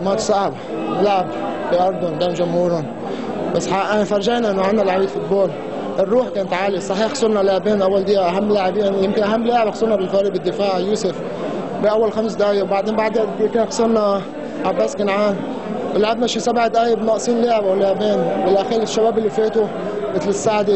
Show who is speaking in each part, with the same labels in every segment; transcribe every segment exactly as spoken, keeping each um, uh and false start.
Speaker 1: ماتش صعب، نلعب في ارضهم قدام جمهورهم، بس حققنا فرجينا انه عندنا لعيبه فوتبول. الروح كانت عاليه، صحيح خسرنا لاعبين اول دقيقه، اهم لاعبين يمكن اهم لاعب خسرنا بالفريق بالدفاع يوسف باول خمس دقائق، وبعدين بعد دقيقتين خسرنا عباس كنعان، لعبنا شي سبع دقائق ناقصين لاعب او لاعبين، بالاخير الشباب اللي فاتوا مثل السعدي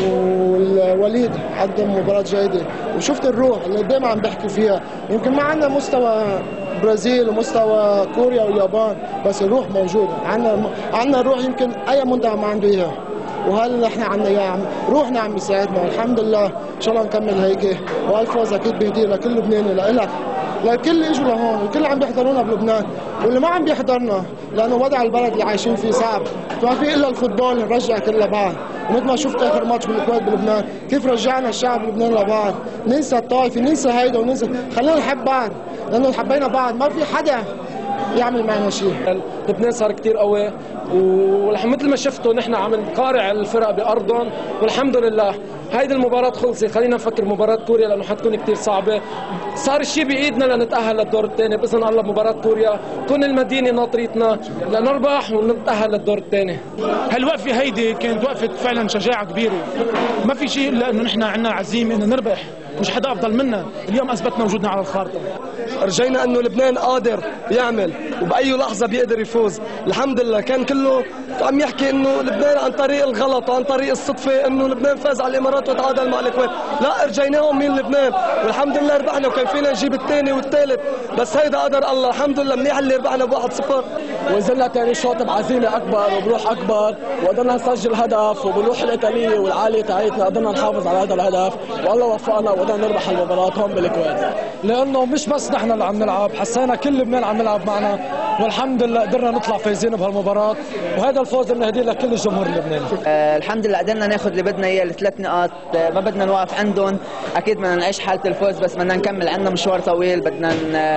Speaker 1: والوليد قدم مباراه جيده، وشفت الروح اللي دائما عم بحكي فيها، يمكن ما عندنا مستوى برازيل ومستوى كوريا واليابان، بس الروح موجوده، عندنا عندنا الروح يمكن اي منتخب ما عنده اياها، وهل نحن عندنا اياها، روحنا عم يساعدنا، الحمد لله ان شاء الله نكمل هيك، والفوز اكيد بيهدي لكل لبناني لإلك لكل اللي اجوا لهون والكل اللي عم بيحضرونا بلبنان واللي ما عم بيحضرنا، لانه وضع البلد اللي عايشين فيه صعب، ما في الا الفوتبول نرجع كل لبعض، ومثل ما شفت اخر ماتش بالكويت بلبنان كيف رجعنا الشعب اللبناني لبعض، ننسى الطائفه ننسى هيدا وننسى، خلينا نحب بعض، لانه حبينا بعض ما في حدا يعمل معنا شيء.
Speaker 2: لبنان صار كثير قوي، ومثل ما شفتوا نحن عم نقارع الفرق بارضهم، والحمد لله هيدي المباراة خلصت، خلينا نفكر مباراة كوريا لانه حتكون كثير صعبة، صار الشيء بايدنا لنتأهل للدور الثاني باذن الله بمباراة كوريا، تكون المدينة ناطريتنا لنربح ونتأهل للدور الثاني.
Speaker 3: هالوقفة هيدي كانت وقفة فعلا شجاعة كبيرة، ما في شيء الا انه نحن عندنا عزيمة انه نربح، مش حدا افضل منا، اليوم اثبتنا وجودنا على الخارطة.
Speaker 4: رجينا انه لبنان قادر يعمل وباي لحظة بيقدر يفوز، الحمد لله كان كله عم يحكي انه لبنان عن طريق الغلط وعن طريق الصدفة انه لبنان فاز على الامارات وتعادل مع الكويت، لا رجيناهم من لبنان والحمد لله ربحنا، وكان فينا نجيب الثاني والثالث، بس هيدا قدر الله، الحمد لله منيح اللي ربحنا ب واحد صفر،
Speaker 2: ونزلنا ثاني شوط بعزيمة اكبر وبروح اكبر، وقدرنا نسجل هدف، وبالروح القتالية والعالية تاعتنا قدرنا نحافظ على هذا الهدف، والله وفقنا وقدرنا نربح المباراة هون بالكويت. لانه مش بس نحن اللي عم نلعب، حسينا كل لبنان عم نلعب معنا، والحمد لله قدرنا نطلع فايزين بهالمباراة، وهذا الفوز بنهديه لكل الجمهور اللبناني.
Speaker 5: آه الحمد لله قدرنا ناخذ اللي بدنا اياه، الثلاث نقاط، آه ما بدنا نوقف عندهم، اكيد بدنا نعيش حالة الفوز، بس بدنا نكمل، عندنا مشوار طويل، بدنا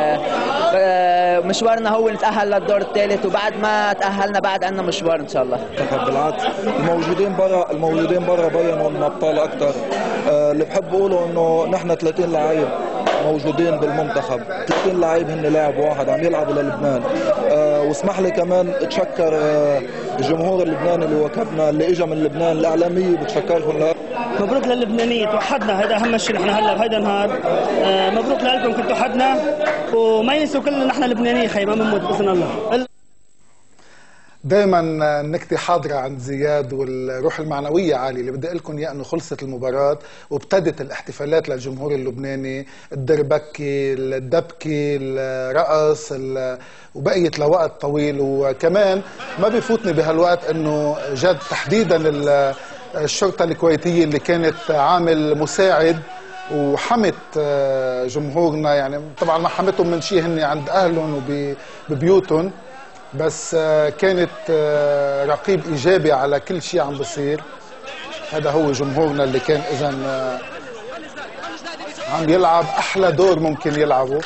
Speaker 5: آه مشوارنا هو نتأهل للدور الثالث، وبعد ما تأهلنا بعد عندنا مشوار ان شاء الله.
Speaker 6: بالعكس الموجودين برا الموجودين برا بينوا انه ابطال اكثر، آه اللي بحب اقوله انه نحن ثلاثين لعيب موجودين بالمنتخب، ثلاثين لعيب هن لاعب واحد عم يلعبوا للبنان، أه واسمح لي كمان اتشكر أه الجمهور اللبناني اللي وكبنا اللي اجى من لبنان، الاعلاميه بتشكركم.
Speaker 7: مبروك للبنانيه، توحدنا، هذا اهم شيء نحن هلا بهيدا النهار، أه مبروك لكم كنتوا حدنا، وما ينسوا كلنا نحن لبنانيه خي ما بنموت باذن الله.
Speaker 8: دائما النكته حاضره عند زياد والروح المعنويه عاليه، اللي بدي اقول لكم اياه انه خلصت المباراه وابتدت الاحتفالات للجمهور اللبناني، الدربكه، الدبكه، الرقص، وبقيت لوقت طويل، وكمان ما بيفوتني بهالوقت انه جد تحديدا الشرطه الكويتيه اللي كانت عامل مساعد وحمت جمهورنا، يعني طبعا ما حمتهم من شيء، هن عند اهلهم وببيوتهم، بس كانت رقيب ايجابي على كل شيء عم بصير. هذا هو جمهورنا اللي كان اذا عم يلعب احلى دور ممكن يلعبه.